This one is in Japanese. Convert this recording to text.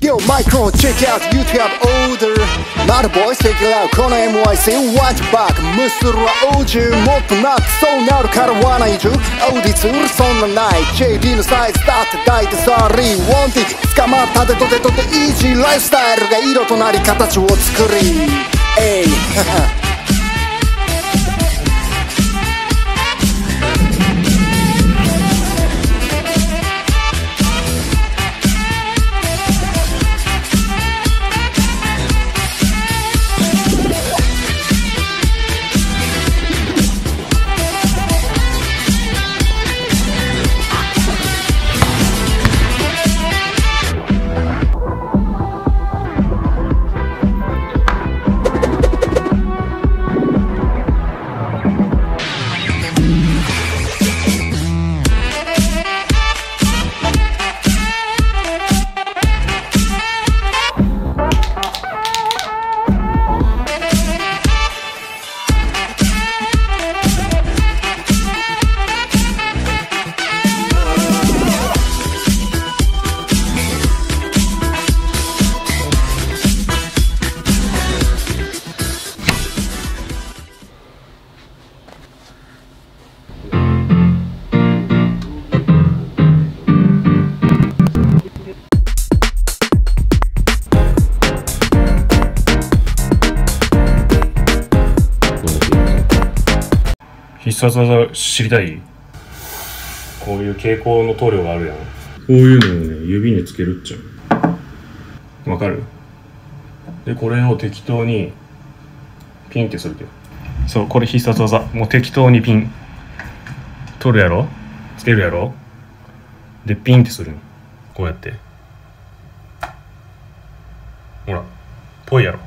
Yo, micro, check out YouTube order. Mad boys, take it out. この MYC watch back. むするは OG もっとなってそうなるからはない中。オーディツールそんなない。JD のサイズだって大体サーリー。ワンティ捕まったでとでとでイージーライフスタイルが色となり形を作り。えい。 必殺技知りたい？こういう蛍光の塗料があるやん。こういうのをね、指につけるっちゃう。わかる？で、これを適当にピンってするけど。そう、これ必殺技。もう適当にピン。取るやろ？つけるやろ？で、ピンってするの。こうやって。ほら、ぽいやろ。